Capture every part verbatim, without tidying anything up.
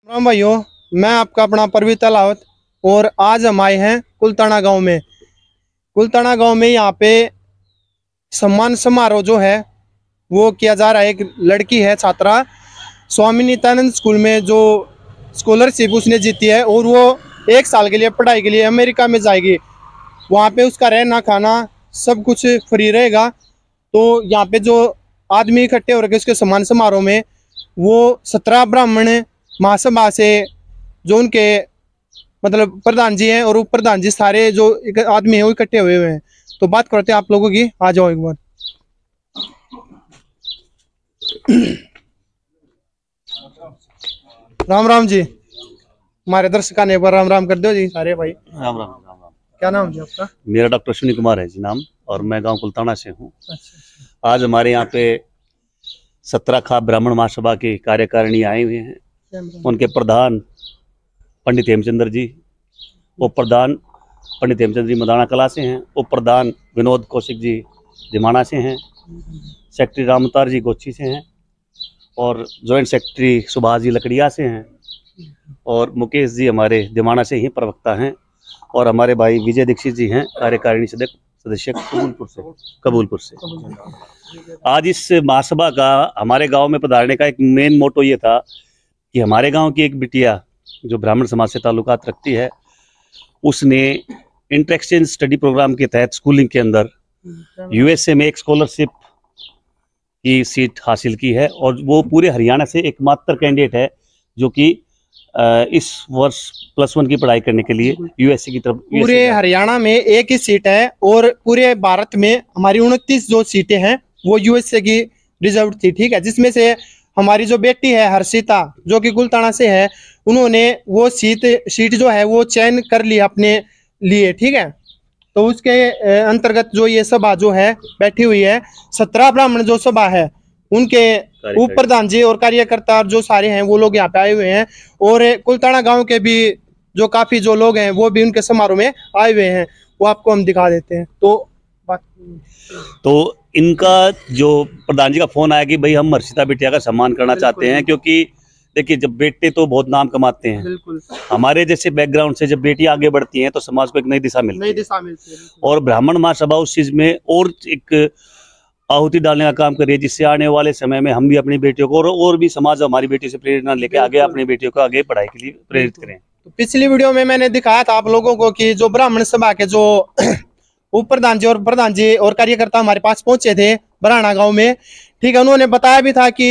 राम भाइयों, मैं आपका अपना परवीन तलावत और आज हम आए हैं कुलताना गांव में। कुलताना गांव में यहाँ पे सम्मान समारोह जो है वो किया जा रहा है। एक लड़की है छात्रा, स्वामी नित्यानंद स्कूल में जो स्कॉलरशिप उसने जीती है और वो एक साल के लिए पढ़ाई के लिए अमेरिका में जाएगी। वहाँ पे उसका रहना खाना सब कुछ फ्री रहेगा। तो यहाँ पे जो आदमी इकट्ठे हो रखे उसके सम्मान समारोह में वो सत्रह ब्राह्मण महासभा से जो उनके मतलब प्रधान जी हैं और उप प्रधान जी सारे जो आदमी हैं वो इकट्ठे हुए हुए हैं। तो बात करते हैं आप लोगों की, आ जाओ एक बार। राम राम जी, हमारे दर्शक ने एक बार राम राम कर दो जी सारे भाई। राम राम राम राम। क्या नाम जी आपका? मेरा डॉक्टर अश्विनी कुमार है जी नाम, और मैं गांव कुलताना से हूँ। अच्छा। आज हमारे यहाँ पे सत्रह खा ब्राह्मण महासभा की कार्यकारिणी आए हुए हैं। उनके प्रधान पंडित हेमचंद्र जी, उप प्रधान पंडित हेमचंद्र जी मदाना कला से हैं, उप प्रधान विनोद कौशिक जी दिमाना से हैं, सेक्रेटरी रामतार जी गोची से हैं, और जॉइंट सेक्रेटरी सुभाष जी लकड़िया से हैं, और मुकेश जी हमारे दिमाना से ही प्रवक्ता हैं, और हमारे भाई विजय दीक्षित जी हैं कार्यकारिणी सदस्य सदस्य कबूलपुर से कबूलपुर से आज इस महासभा का हमारे गांव में पधारने का एक मेन मोटो ये था कि हमारे गांव की एक बिटिया जो ब्राह्मण समाज से ताल्लुकात रखती है, उसने इंटर एक्सचेंज स्टडी प्रोग्राम के तहत स्कूलिंग के अंदर यूएसए में एक स्कॉलरशिप की सीट हासिल की है, और वो पूरे हरियाणा से एकमात्र कैंडिडेट है जो कि इस वर्ष प्लस वन की पढ़ाई करने के लिए यूएसए की तरफ। पूरे हरियाणा में एक ही सीट है और पूरे भारत में हमारी उनतीस जो सीटें हैं वो यूएसए की रिजर्व थी, ठीक है। जिसमें से हमारी जो बेटी है हर्षिता जो कि कुलताना से है, उन्होंने वो सीट सीट जो है वो चयन कर लिया अपने लिए, ठीक है। तो उसके अंतर्गत जो ये सभा जो है बैठी हुई है, सत्रह ब्राह्मण जो सभा है उनके उप प्रधान जी और कार्यकर्ता जो सारे हैं वो लोग यहाँ पे आए हुए हैं, और कुलताना गांव के भी जो काफी जो लोग हैं वो भी उनके समारोह में आए हुए हैं, वो आपको हम दिखा देते हैं। तो बात तो इनका जो प्रधान जी का फोन आया कि भाई हम हर्षिता बिटिया का सम्मान करना चाहते हैं, क्योंकि देखिए जब बेटे तो बहुत नाम कमाते हैं, बिल्कुल हमारे जैसे बैकग्राउंड से जब बेटियां आगे बढ़ती हैं तो समाज को एक नई दिशा मिलती है, नई दिशा मिलती है। और ब्राह्मण महासभा उस चीज में और एक आहुति डालने का काम करिए, जिससे आने वाले समय में हम भी अपनी बेटियों को और, और भी समाज हमारी बेटी से प्रेरणा लेके आगे अपनी बेटियों को आगे पढ़ाई के लिए प्रेरित करें। तो पिछली वीडियो में मैंने दिखाया था आप लोगों को कि जो ब्राह्मण सभा के जो उप प्रधान जी और प्रधान जी और कार्यकर्ता हमारे पास पहुंचे थे बराना गांव में, ठीक है। उन्होंने बताया भी था कि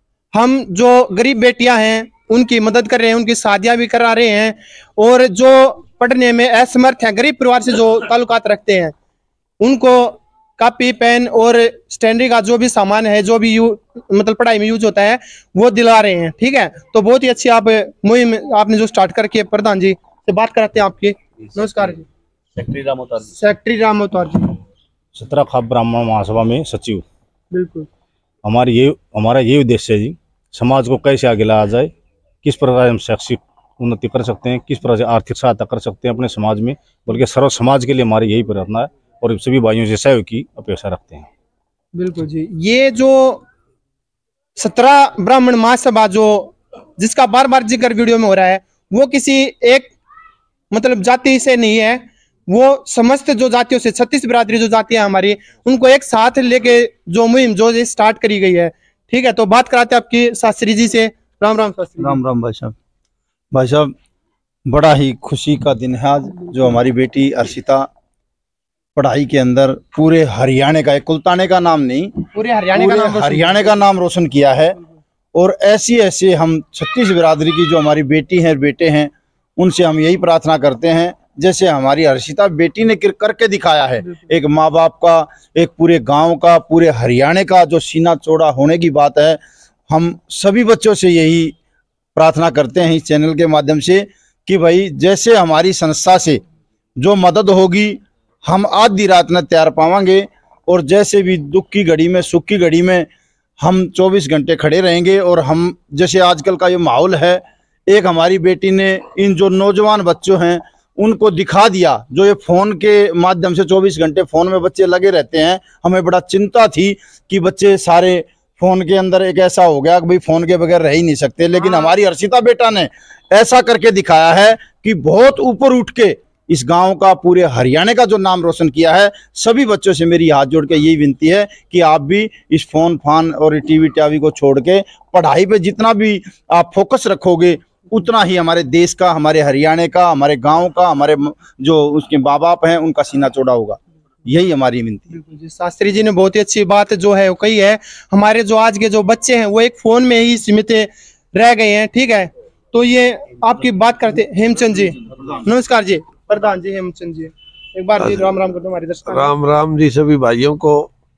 हम जो गरीब बेटियां हैं उनकी मदद कर रहे हैं, उनकी शादियां भी करा रहे हैं, और जो पढ़ने में असमर्थ हैं, गरीब परिवार से जो ताल्लुकात रखते हैं, उनको कॉपी पेन और स्टैंडरी का जो भी सामान है जो भी यू मतलब पढ़ाई में यूज होता है वो दिला रहे हैं, ठीक है। तो बहुत ही अच्छी आप मुहिम आपने जो स्टार्ट करके प्रधान जी से बात कराते हैं आपकी। नमस्कार जी। सेक्रेटरी रामोतार जी। सेक्रेटरी रामोतार जी, सत्रह खाप ब्राह्मण महासभा में सचिव। बिल्कुल हमारे ये हमारा ये उद्देश्य है जी, समाज को कैसे आगे लाया जाए, किस प्रकार हम शैक्षिक उन्नति कर सकते हैं, किस प्रकार से आर्थिक सहायता कर सकते हैं अपने समाज में, बल्कि सर्व समाज के लिए हमारी यही प्रयत्न है, और सभी भाइयों से सहयोग की अपेक्षा रखते हैं। बिल्कुल जी। ये जो सत्रह ब्राह्मण महासभा जो जिसका बार बार जिक्र वीडियो में हो रहा है, वो किसी एक मतलब जाति से नहीं है, वो समस्त जो जातियों से छत्तीस बिरादरी जो जातियां हमारी उनको एक साथ लेके जो मुहिम जो स्टार्ट करी गई है, ठीक है। तो बात कराते हैं आपकी शास्त्री जी से। राम राम शास्त्री। राम राम भाई साहब। भाई साहब बड़ा ही खुशी का दिन है आज, जो हमारी बेटी हर्षिता पढ़ाई के अंदर पूरे हरियाणा का, कुलताने का नाम नहीं, पूरे हरियाणा का नाम हरियाणा का नाम रोशन किया है। और ऐसी ऐसे हम छत्तीस बिरादरी की जो हमारी बेटी हैं बेटे हैं, उनसे हम यही प्रार्थना करते हैं जैसे हमारी हर्षिता बेटी ने करके दिखाया है, एक माँ बाप का, एक पूरे गांव का, पूरे हरियाणा का जो सीना चौड़ा होने की बात है। हम सभी बच्चों से यही प्रार्थना करते हैं इस चैनल के माध्यम से कि भाई जैसे हमारी संस्था से जो मदद होगी हम आधी रात में तैयार पावांगे, और जैसे भी दुख की घड़ी में सुख की घड़ी में हम चौबीस घंटे खड़े रहेंगे। और हम जैसे आजकल का ये माहौल है, एक हमारी बेटी ने इन जो नौजवान बच्चों हैं उनको दिखा दिया, जो ये फ़ोन के माध्यम से चौबीस घंटे फ़ोन में बच्चे लगे रहते हैं। हमें बड़ा चिंता थी कि बच्चे सारे फोन के अंदर एक ऐसा हो गया कि भाई फोन के बगैर रह ही नहीं सकते, लेकिन हमारी हर्षिता बेटा ने ऐसा करके दिखाया है कि बहुत ऊपर उठ के इस गांव का, पूरे हरियाणा का जो नाम रोशन किया है। सभी बच्चों से मेरी हाथ जोड़ के यही विनती है कि आप भी इस फोन फान और टीवी टावी को छोड़ के पढ़ाई पे जितना भी आप फोकस रखोगे, उतना ही हमारे देश का, हमारे हरियाणा का, हमारे गांव का, हमारे जो उसके माँ बाप हैं उनका सीना चौड़ा होगा। यही हमारी विनती। बिल्कुल जी, शास्त्री जी ने बहुत ही अच्छी बात जो है वो कही है। हमारे जो आज के जो बच्चे हैं वो एक फोन में ही सीमित रह गए हैं, ठीक है। तो ये आपकी बात करते हेमचंद जी, नमस्कार जी, प्रधान जी हेमचंद जी, एक बार जी राम राम कर दो हमारे दर्शक। राम राम जी सभी भाइयों को।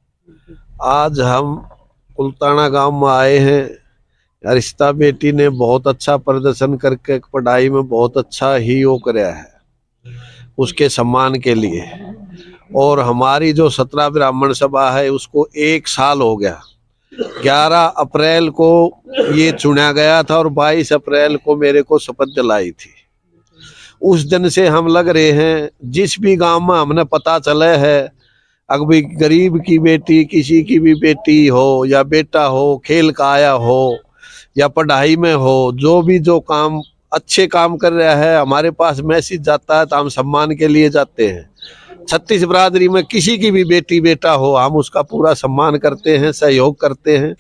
आज हम कुलताना गांव में आए हैं। हर्षिता बेटी ने बहुत अच्छा प्रदर्शन करके पढ़ाई में बहुत अच्छा ही वो कराया है, उसके सम्मान के लिए। और हमारी जो सत्रह ब्राह्मण सभा है उसको एक साल हो गया। ग्यारह अप्रैल को ये चुना गया था और बाईस अप्रैल को मेरे को शपथ दिलाई थी। उस दिन से हम लग रहे हैं, जिस भी गांव में हमने पता चला है, अगर भी गरीब की बेटी, किसी की भी बेटी हो या बेटा हो, खेल का आया हो या पढ़ाई में हो, जो भी जो काम अच्छे काम कर रहा है, हमारे पास मैसेज जाता है तो हम सम्मान के लिए जाते हैं। छत्तीस बिरादरी में किसी की भी बेटी बेटा हो, हम उसका पूरा सम्मान करते हैं, सहयोग करते हैं,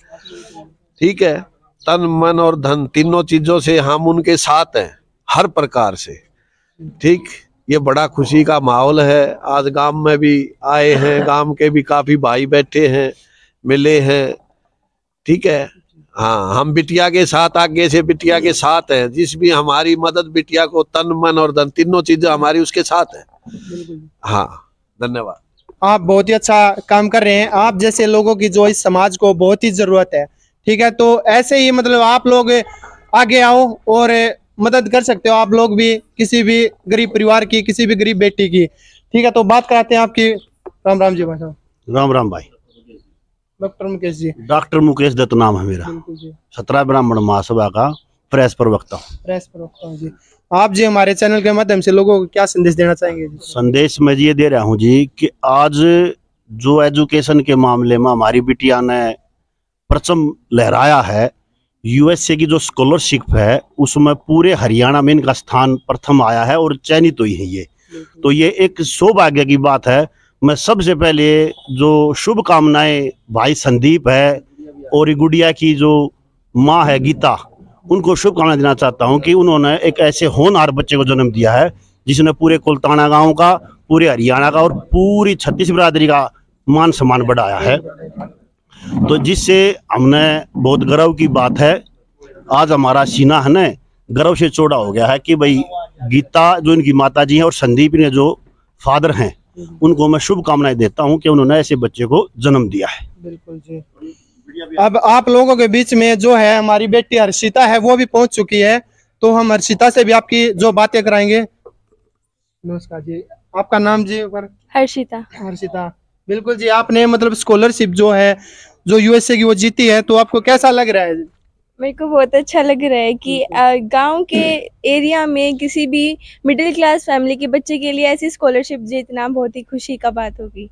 ठीक है। तन मन और धन तीनों चीजों से हम उनके साथ हैं, हर प्रकार से, ठीक। ये बड़ा खुशी का माहौल है। आज गांव में भी आए हैं, गांव के भी काफी भाई बैठे हैं, मिले हैं, ठीक है। हाँ, हम बिटिया के साथ, आगे से बिटिया के साथ हैं। जिस भी हमारी मदद बिटिया को, तन मन और धन तीनों चीजें हमारी उसके साथ है। हाँ, धन्यवाद। आप बहुत ही अच्छा काम कर रहे हैं। आप जैसे लोगों की जो इस समाज को बहुत ही जरूरत है, ठीक है। तो ऐसे ही मतलब आप लोग आगे आओ और मदद कर सकते हो, आप लोग भी, किसी भी गरीब परिवार की, किसी भी गरीब बेटी की, ठीक है। तो बात कराते हैं आपकी। राम राम जी भाई साहब। राम राम भाई। डॉक्टर मुकेश जी। डॉक्टर मुकेश दत्त नाम है मेरा। बिल्कुल जी। सत्रह ब्राह्मण महासभा का प्रेस प्रवक्ता हूँ। प्रेस प्रवक्ता हूँ जी। आप जी हमारे चैनल के माध्यम से लोगों को क्या संदेश देना चाहेंगे जी? संदेश मैं ये दे रहा हूँ जी कि आज जो एजुकेशन के मामले में हमारी बिटिया ने परचम लहराया है, यूएसए की जो स्कॉलरशिप है उसमें पूरे हरियाणा में इनका स्थान प्रथम आया है और चयनित हुई है ये। तो ये एक सौभाग्य की बात है। मैं सबसे पहले जो शुभकामनाएं भाई संदीप है और गुड़िया की जो माँ है गीता, उनको शुभकामनाएं देना चाहता हूं कि उन्होंने एक ऐसे होनहार बच्चे को जन्म दिया है जिसने पूरे कुलताना गांव का, पूरे हरियाणा का और पूरी छत्तीस बिरादरी का मान सम्मान बढ़ाया है। तो जिससे हमने बहुत गर्व की बात है। आज हमारा सीना है न गर्व से चौड़ा हो गया है कि भाई गीता जो इनकी माता जी हैं और संदीप ने जो फादर हैं, उनको मैं शुभकामनाएं देता हूं कि उन्होंने ऐसे बच्चे को जन्म दिया है। बिल्कुल जी। अब आप लोगों के बीच में जो है हमारी बेटी हर्षिता है वो भी पहुंच चुकी है, तो हम हर्षिता से भी आपकी जो बातें कराएंगे। नमस्कार जी, आपका नाम जी? हर्षिता। हर्षिता, बिल्कुल जी। आपने मतलब स्कॉलरशिप जो है जो यूएसए की वो जीती है, तो आपको कैसा लग रहा है? मेरे को बहुत अच्छा लग रहा है कि गांव के एरिया में किसी भी मिडिल क्लास फैमिली के बच्चे के लिए ऐसी स्कॉलरशिप जीतना बहुत ही खुशी का बात होगी।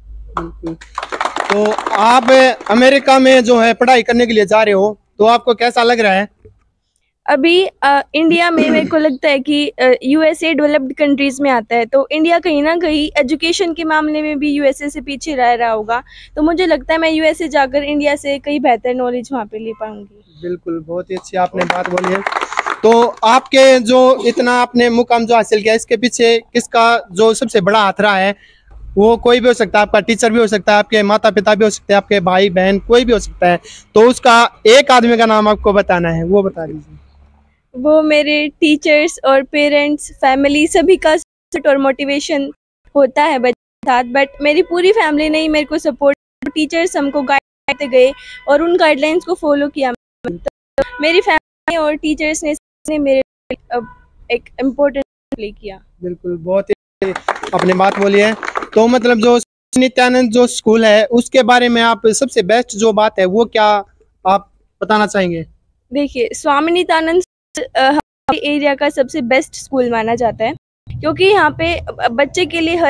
तो आप अमेरिका में जो है पढ़ाई करने के लिए जा रहे हो, तो आपको कैसा लग रहा है? अभी आ, इंडिया में मेरे को लगता है कि यूएसए डेवलप्ड कंट्रीज में आता है, तो इंडिया कहीं ना कहीं एजुकेशन के मामले में भी यूएसए से पीछे रह रहा होगा। तो मुझे लगता है मैं यूएसए जाकर इंडिया से कई बेहतर नॉलेज वहाँ पे ले पाऊंगी। बिल्कुल, बहुत ही अच्छी आपने बात बोली है। तो आपके जो इतना आपने मुकाम जो हासिल किया, इसके पीछे किसका जो सबसे बड़ा हाथ रहा है? वो कोई भी हो सकता है, आपका टीचर भी हो सकता है, आपके माता पिता भी हो सकते हैं, आपके भाई बहन, कोई भी हो सकता है। तो उसका एक आदमी का नाम आपको बताना है, वो बता दीजिए। वो मेरे टीचर्स और पेरेंट्स, फैमिली सभी का सपोर्ट और मोटिवेशन होता है बच्चे के साथ, बट मेरी पूरी फैमिली ने ही मेरे को सपोर्ट, टीचर्स हमको गाइड करते गए और उन गाइडलाइंस को फॉलो किया। तो मेरी फैमिली और टीचर्स ने, ने मेरे एक इम्पोर्टेंट प्ले किया। बिल्कुल, बहुत ही अपनी बात बोली है। तो मतलब जो नित्यानंद जो स्कूल है उसके बारे में आप सबसे बेस्ट जो बात है वो क्या आप बताना चाहेंगे? देखिए, स्वामी नित्यानंद हमारे एरिया का सबसे बेस्ट स्कूल माना जाता है, क्योंकि यहाँ पे बच्चे के लिए हर एक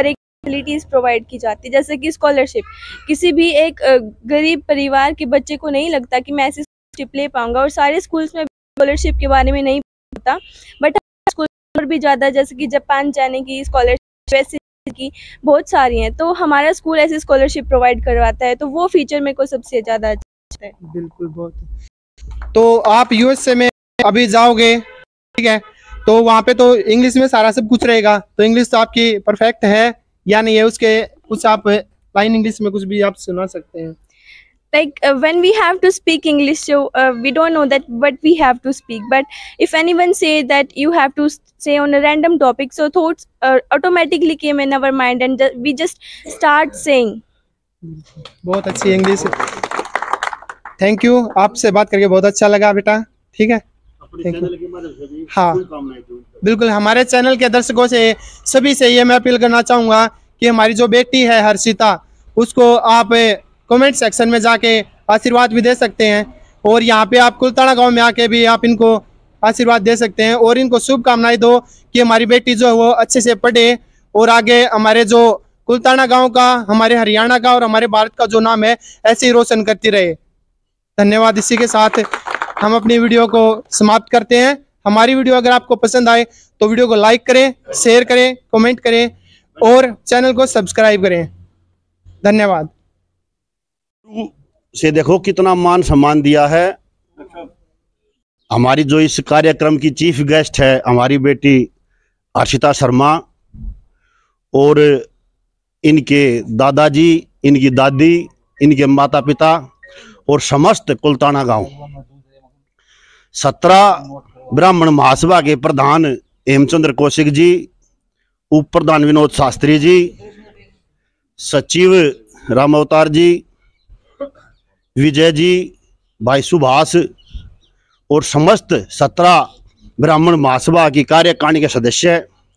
फैसिलिटीज़ प्रोवाइड की जाती है, जैसे कि स्कॉलरशिप। किसी भी एक अ, गरीब परिवार के बच्चे को नहीं लगता कि मैं ऐसी स्कॉलरशिप ले पाऊंगा, और सारे स्कूल्स में स्कॉलरशिप के बारे में नहीं पता, बट स्कूल और भी ज़्यादा, जैसे कि जापान जाने की स्कॉलरशिप, वैसे की बहुत सारी हैं, तो हमारा स्कूल ऐसी स्कॉलरशिप प्रोवाइड करवाता है, तो वो फीचर मेरे को सबसे ज़्यादा अच्छा है। बिल्कुल, बहुत। तो आप यूएसए में अभी जाओगे, ठीक है, तो वहाँ पे तो इंग्लिश में सारा सब कुछ रहेगा, तो इंग्लिश तो आपकी परफेक्ट है या नहीं है, उसके कुछ आप लाइन इंग्लिश में कुछ भी आप सुना सकते हैं? Like uh, when we have to speak English, so uh, we don't know that what we have to speak, but if anyone say that you have to s- say on a random topic, so thoughts uh, automatically came in our mind, and ju- we just start saying. बहुत अच्छी English. Thank you, आपसे बात करके बहुत अच्छा लगा बेटा, ठीक है। हाँ बिल्कुल, हमारे चैनल के दर्शकों से सभी से ये मैं अपील करना चाहूँगा कि हमारी जो बेटी है हर्षिता, उसको आप कमेंट सेक्शन में जाके आशीर्वाद भी दे सकते हैं, और यहाँ पे आप कुलताना गांव में आके भी आप इनको आशीर्वाद दे सकते हैं, और इनको शुभकामनाएं दो कि हमारी बेटी जो है वो अच्छे से पढ़े और आगे हमारे जो कुलताना गांव का, हमारे हरियाणा का और हमारे भारत का जो नाम है ऐसे ही रोशन करती रहे। धन्यवाद। इसी के साथ हम अपनी वीडियो को समाप्त करते हैं। हमारी वीडियो अगर आपको पसंद आए तो वीडियो को लाइक करें, शेयर करें, कमेंट करें और चैनल को सब्सक्राइब करें। धन्यवाद। से देखो कितना मान सम्मान दिया है। हमारी जो इस कार्यक्रम की चीफ गेस्ट है हमारी बेटी हर्षिता शर्मा, और इनके दादाजी, इनकी दादी, इनके माता पिता और समस्त कुलताना गांव, सत्रह ब्राह्मण महासभा के प्रधान हेमचंद्र कौशिक जी, उप प्रधान विनोद शास्त्री जी, सचिव राम अवतार जी, विजय जी, भाई सुभाष और समस्त सत्रह ब्राह्मण महासभा की कार्यकारिणी के सदस्य,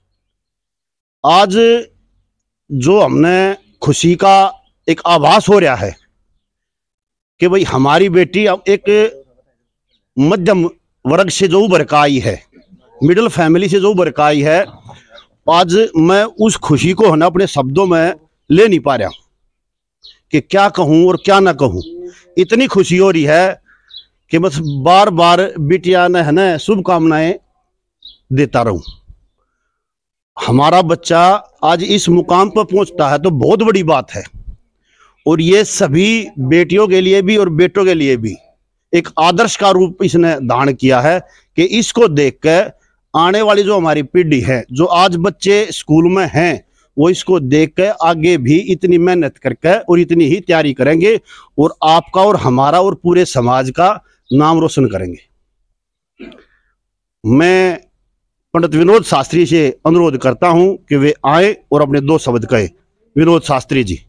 आज जो हमने खुशी का एक आभास हो रहा है कि भाई हमारी बेटी अब एक मध्यम वर्ग से जो उभर कर आई है, मिडिल फैमिली से जो उभर कर आई है, आज मैं उस खुशी को है ना अपने शब्दों में ले नहीं पा रहा कि क्या कहूँ और क्या ना कहूँ। इतनी खुशी हो रही है कि बस बार बार बिटिया ने है ना शुभकामनाएं देता रहूं। हमारा बच्चा आज इस मुकाम पर पहुंचता है तो बहुत बड़ी बात है, और ये सभी बेटियों के लिए भी और बेटों के लिए भी एक आदर्श का रूप इसने धारण किया है कि इसको देख कर आने वाली जो हमारी पीढ़ी है, जो आज बच्चे स्कूल में हैं, वो इसको देख कर आगे भी इतनी मेहनत करके और इतनी ही तैयारी करेंगे और आपका और हमारा और पूरे समाज का नाम रोशन करेंगे। मैं पंडित विनोद शास्त्री से अनुरोध करता हूं कि वे आए और अपने दो शब्द कहे। विनोद शास्त्री जी।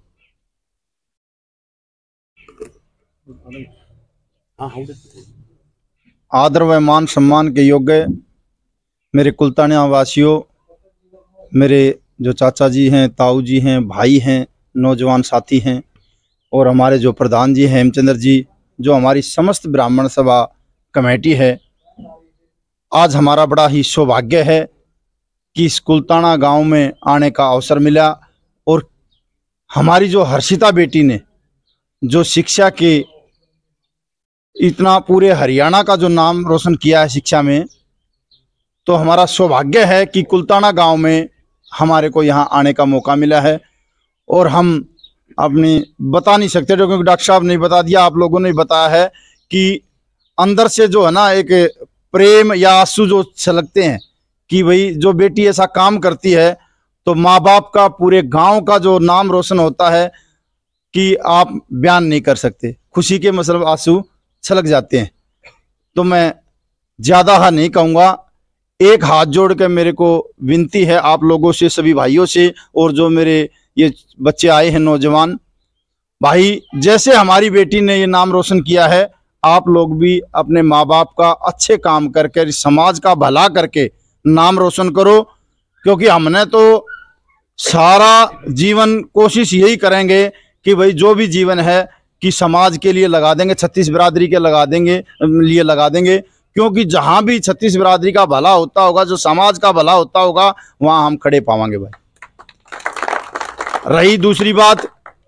आदर व मान सम्मान के योग्य मेरे कुलताना वासियों, मेरे जो चाचा जी हैं, ताऊ जी हैं, भाई हैं, नौजवान साथी हैं, और हमारे जो प्रधान जी हैं हेमचंद्र जी, जो हमारी समस्त ब्राह्मण सभा कमेटी है, आज हमारा बड़ा ही सौभाग्य है कि इस कुलताना गांव में आने का अवसर मिला, और हमारी जो हर्षिता बेटी ने जो शिक्षा के इतना पूरे हरियाणा का जो नाम रोशन किया है शिक्षा में, तो हमारा सौभाग्य है कि कुलताना गांव में हमारे को यहाँ आने का मौका मिला है। और हम अपनी बता नहीं सकते, क्योंकि डॉक्टर साहब ने बता दिया, आप लोगों ने बताया है कि अंदर से जो है ना एक प्रेम या आंसू जो छलकते हैं कि भाई जो बेटी ऐसा काम करती है तो माँ बाप का, पूरे गांव का जो नाम रोशन होता है कि आप बयान नहीं कर सकते। खुशी के मतलब आंसू छलक जाते हैं। तो मैं ज़्यादा हाँ नहीं कहूँगा, एक हाथ जोड़ के मेरे को विनती है आप लोगों से, सभी भाइयों से, और जो मेरे ये बच्चे आए हैं नौजवान भाई, जैसे हमारी बेटी ने ये नाम रोशन किया है, आप लोग भी अपने माँ बाप का अच्छे काम करके, समाज का भला करके नाम रोशन करो। क्योंकि हमने तो सारा जीवन कोशिश यही करेंगे कि भाई जो भी जीवन है कि समाज के लिए लगा देंगे, छत्तीस बिरादरी के लगा देंगे लिए लगा देंगे, क्योंकि जहाँ भी छत्तीस बिरादरी का भला होता होगा, जो समाज का भला होता होगा, वहाँ हम खड़े पावांगे भाई। रही दूसरी बात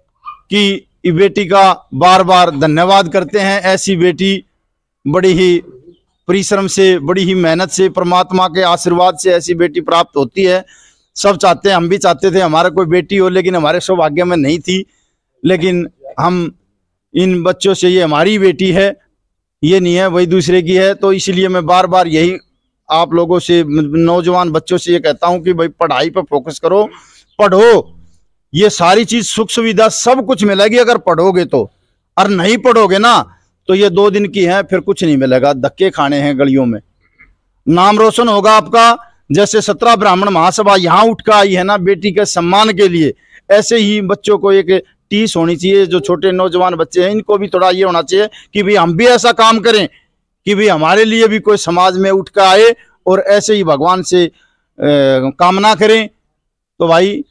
कि बेटी का बार बार धन्यवाद करते हैं। ऐसी बेटी बड़ी ही परिश्रम से, बड़ी ही मेहनत से, परमात्मा के आशीर्वाद से ऐसी बेटी प्राप्त होती है। सब चाहते हैं, हम भी चाहते थे हमारा कोई बेटी हो, लेकिन हमारे सौभाग्य में नहीं थी। लेकिन हम इन बच्चों से, ये हमारी बेटी है, ये नहीं है वही दूसरे की है। तो इसलिए मैं बार बार यही आप लोगों से, नौजवान बच्चों से ये कहता हूं कि भाई पढ़ाई पर फोकस करो, पढ़ो। ये सारी चीज, सुख सुविधा सब कुछ मिलेगी अगर पढ़ोगे तो, और नहीं पढ़ोगे ना तो ये दो दिन की है, फिर कुछ नहीं मिलेगा, धक्के खाने हैं गलियों में। नाम रोशन होगा आपका। जैसे सत्रह ब्राह्मण महासभा यहाँ उठ कर आई है ना बेटी के सम्मान के लिए, ऐसे ही बच्चों को एक टीस होनी चाहिए। जो छोटे नौजवान बच्चे हैं इनको भी थोड़ा ये होना चाहिए कि भाई हम भी ऐसा काम करें कि भाई हमारे लिए भी कोई समाज में उठ कर आए और ऐसे ही भगवान से ए, कामना करें। तो भाई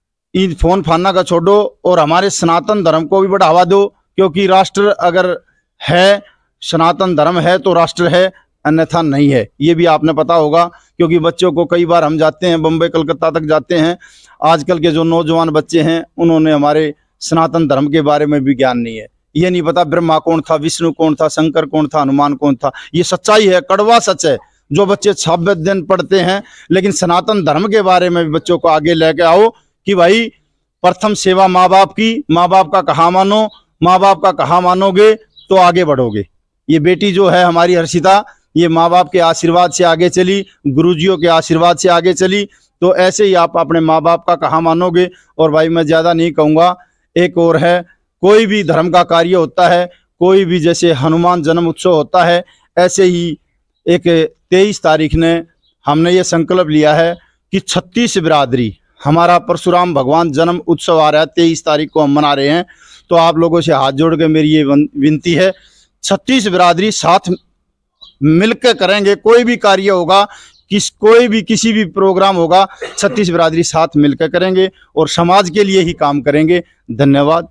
इन फोन फाना का छोड़ो और हमारे सनातन धर्म को भी बढ़ावा दो, क्योंकि राष्ट्र अगर है, सनातन धर्म है तो राष्ट्र है, अन्यथा नहीं है। ये भी आपने पता होगा, क्योंकि बच्चों को कई बार हम जाते हैं बम्बई कलकत्ता तक जाते हैं, आजकल के जो नौजवान बच्चे हैं उन्होंने हमारे सनातन धर्म के बारे में भी ज्ञान नहीं है। ये नहीं पता ब्रह्मा कौन था, विष्णु कौन था, शंकर कौन था, हनुमान कौन था। ये सच्चाई है, कड़वा सच है जो बच्चे छब्बीस दिन पढ़ते हैं। लेकिन सनातन धर्म के बारे में भी बच्चों को आगे लेके आओ कि भाई प्रथम सेवा माँ बाप की, माँ बाप का कहा मानो, माँ बाप का कहा मानोगे तो आगे बढ़ोगे। ये बेटी जो है हमारी हर्षिता, ये माँ बाप के आशीर्वाद से आगे चली, गुरुजियों के आशीर्वाद से आगे चली। तो ऐसे ही आप अपने माँ बाप का कहा मानोगे। और भाई मैं ज़्यादा नहीं कहूँगा, एक और है, कोई भी धर्म का कार्य होता है, कोई भी जैसे हनुमान जन्म उत्सव होता है, ऐसे ही एक तेईस तारीख ने हमने ये संकल्प लिया है कि छत्तीस बिरादरी, हमारा परशुराम भगवान जन्म उत्सव आ रहा है, तेईस तारीख को हम मना रहे हैं। तो आप लोगों से हाथ जोड़ के मेरी ये विनती है, छत्तीस बिरादरी साथ मिलकर करेंगे। कोई भी कार्य होगा, किस कोई भी किसी भी प्रोग्राम होगा, छत्तीस बिरादरी साथ मिलकर करेंगे और समाज के लिए ही काम करेंगे। धन्यवाद।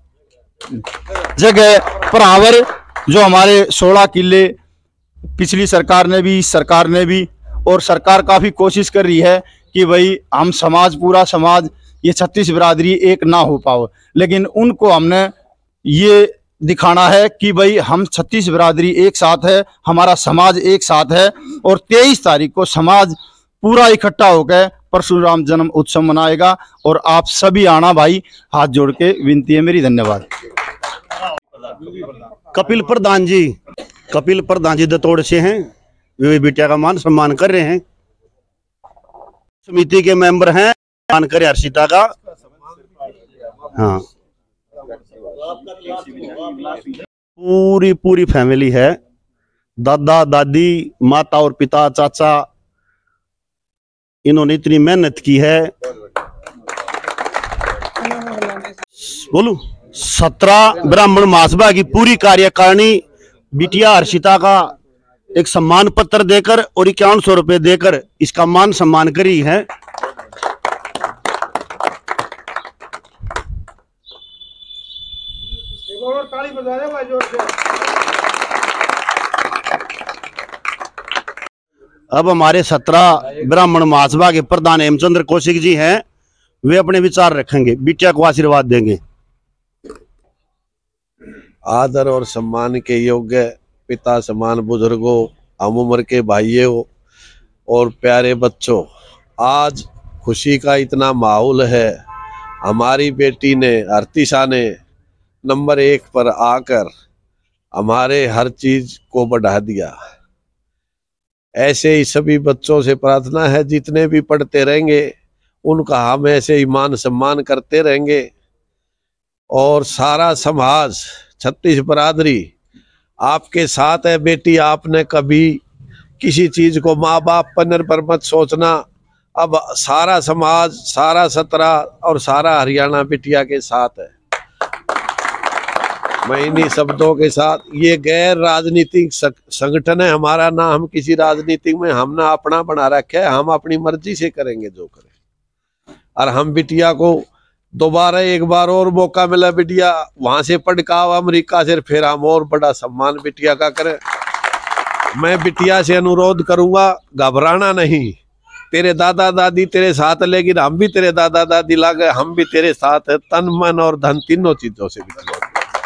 जगह परावर जो हमारे सोलह किले पिछली सरकार ने भी, इस सरकार ने भी, और सरकार काफ़ी कोशिश कर रही है कि भाई हम समाज, पूरा समाज, ये छत्तीस बिरादरी एक ना हो पाओ। लेकिन उनको हमने ये दिखाना है कि भाई हम छत्तीस बिरादरी एक साथ है, हमारा समाज एक साथ है। और तेईस तारीख को समाज पूरा इकट्ठा होकर परशुराम जन्म उत्सव मनाएगा। और आप सभी आना भाई, हाथ जोड़ के विनती है मेरी। धन्यवाद। कपिल प्रधान जी, कपिल प्रधान जी दतोड़ से हैं, वे बिटिया का मान सम्मान कर रहे हैं। समिति के मेंबर हैं, मान करे हर्षिता का। हाँ, पूरी पूरी फैमिली है, दादा दादी, माता और पिता, चाचा, इन्होंने इतनी मेहनत की है। बोलू सत्रह ब्राह्मण महासभा की पूरी कार्यकारिणी बिटिया हर्षिता का एक सम्मान पत्र देकर और इक्यावन सौ रुपए देकर इसका मान सम्मान करी है। अब हमारे सत्रह ब्राह्मण महासभा के प्रधान हेमचंद्र कौशिक जी हैं, वे अपने विचार रखेंगे, बिटिया को आशीर्वाद देंगे। आदर और सम्मान के योग्य पिता समान बुजुर्गों, हम उम्र के भाइयों और प्यारे बच्चों, आज खुशी का इतना माहौल है। हमारी बेटी ने, अर्तिशा ने नंबर एक पर आकर हमारे हर चीज को बढ़ा दिया। ऐसे ही सभी बच्चों से प्रार्थना है, जितने भी पढ़ते रहेंगे उनका हम ऐसे ही मान सम्मान करते रहेंगे। और सारा समाज, छत्तीस बिरादरी आपके साथ है। बेटी, आपने कभी किसी चीज को माँ बाप पन्नर पर मत सोचना। अब सारा समाज, सारा सत्रह और सारा हरियाणा बिटिया के साथ है। मैं इन्हीं शब्दों के साथ, ये गैर राजनीतिक संगठन है हमारा, ना हम किसी राजनीतिक में हमने अपना बना रखा है। हम अपनी मर्जी से करेंगे जो करें। और हम बिटिया को दोबारा एक बार और मौका मिला, बिटिया वहां से पढ़ का अमेरिका से, फिर हम और बड़ा सम्मान बिटिया का करें। मैं बिटिया से अनुरोध करूंगा, घबराना नहीं, तेरे दादा दादी तेरे साथ, लेकिन हम भी तेरे दादा दादी लागे, हम भी तेरे साथ है, तन मन और धन तीनों चीजों से बिटिया,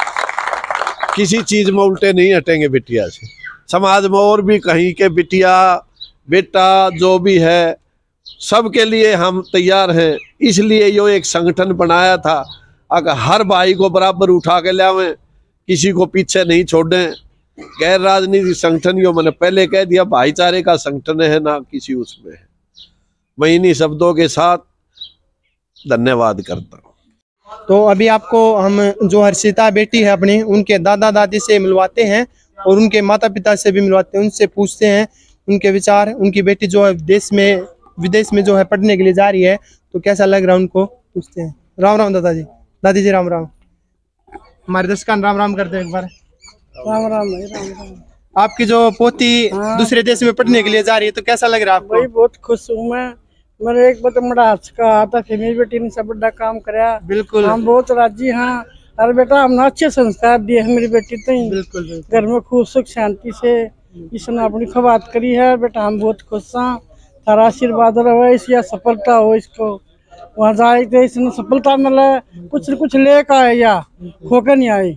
किसी चीज में उल्टे नहीं हटेंगे बिटिया से। समाज में और भी कहीं के बिटिया बेटा जो भी है सबके लिए हम तैयार हैं, इसलिए यो एक संगठन बनाया था। अगर हर भाई को बराबर उठा के लावें, किसी को पीछे नहीं छोड़ें। गैर राजनीतिक संगठन यो मैंने पहले कह दिया, भाईचारे का संगठन है ना किसी उसमें है। मैं इन्हीं शब्दों के साथ धन्यवाद करता हूँ। तो अभी आपको हम जो हर्षिता बेटी है अपनी, उनके दादा दादी से मिलवाते हैं और उनके माता पिता से भी मिलवाते हैं, उनसे पूछते हैं उनके विचार। उनकी बेटी जो है देश में विदेश में जो है पढ़ने के लिए जा रही है, तो कैसा लग रहा है उनको पूछते हैं। राम राम दादाजी, दादी जी राम राम। हमारे दर्शक राम राम करते हैं एक बार। राम राम भाई, राम राम। आपकी जो पोती हाँ। दूसरे देश में पढ़ने के लिए जा रही है, तो कैसा लग रहा है आपको? भाई बहुत खुश हूँ मैं। मेरे एक बार बड़ा हज का आता फिर मेरी बेटी ने सब बड़ा काम कराया। बिल्कुल हम बहुत राजी हाँ। अरे बेटा हमने अच्छे संस्कार दिए हैं मेरी बेटी तो। बिल्कुल घर में खूब सुख शांति से इसने अपनी खबात करी है। बेटा हम बहुत खुश हैं, तारा आशीर्वाद रहे, इसकी सफलता हो, इसको वहाँ जाए तो इसने सफलता मिले, कुछ न कुछ लेकर आए या खोकर नहीं आए।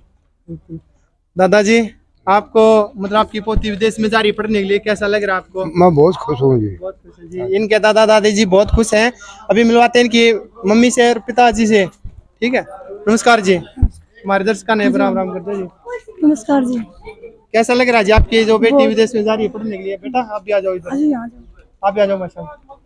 दादाजी आपको मतलब आपकी पोती विदेश में जा रही पढ़ने के लिए, कैसा लग रहा है आपको? मैं बहुत खुश हूँ जी। बहुत खुश है जी। इनके दादा दादी जी बहुत खुश हैं। अभी मिलवाते हैं इनकी मम्मी से और पिताजी से। ठीक है, नमस्कार जी। हमारे दर्शक ने राम राम करते जी। नमस्कार जी। कैसा लग रहा है जी आपकी जो बेटी विदेश में जा रही है पढ़ने के लिए? बेटा आप भी आ जाओ इधर, आप भी आ जाओ माशा।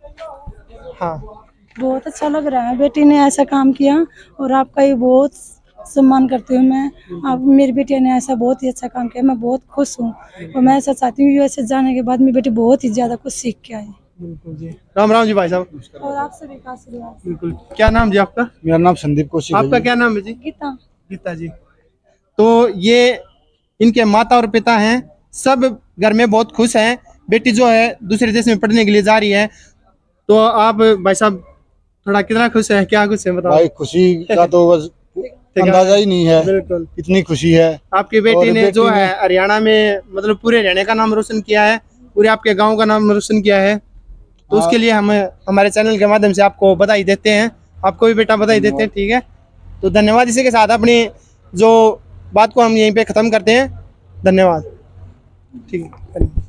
हाँ बहुत अच्छा लग रहा है, बेटी ने ऐसा काम किया और आपका ये बहुत सम्मान करती हूँ मैं। आप मेरी बेटी ने ऐसा बहुत ही अच्छा काम किया, मैं बहुत खुश हूँ और मैं ऐसा चाहती हूँ यूएसए जाने के बाद मेरी बेटी बहुत ही ज्यादा कुछ सीख के आए। बिल्कुल जी। राम राम जी भाई साहब। और आप सभी का आशीर्वाद। बिल्कुल। क्या नाम जी आपका? मेरा नाम संदीप कौशिक। आपका क्या नाम है जी? गीता। गीता जी। तो ये इनके माता और पिता हैं, सब घर में बहुत खुश हैं। बेटी जो है दूसरे देश में पढ़ने के लिए जा रही है, तो आप भाई साहब थोड़ा कितना खुश है, क्या खुश है बताओ? भाई खुशी का तो बस अंदाजा ही नहीं है। बिल्कुल, इतनी खुशी है। आपकी बेटी ने बेटी जो ने... है हरियाणा में मतलब पूरे हरियाणा का नाम रोशन किया है, पूरे आपके गांव का नाम रोशन किया है। तो उसके लिए हम हमारे चैनल के माध्यम से आपको बधाई देते हैं। आपको भी बेटा बधाई देते हैं। ठीक है, तो धन्यवाद। इसी के साथ अपनी जो बात को हम यहीं पे खत्म करते हैं। धन्यवाद। ठीक है।